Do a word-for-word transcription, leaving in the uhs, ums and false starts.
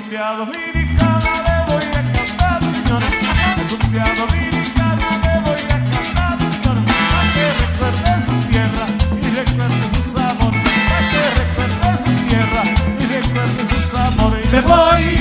cumbia dominicana le voy a cantar, señores. La cumbia dominicana le voy a cantar, señores. Para que recuerde su tierra y recuerde sus amores. Para que recuerde su tierra y recuerde sus amores. Me voy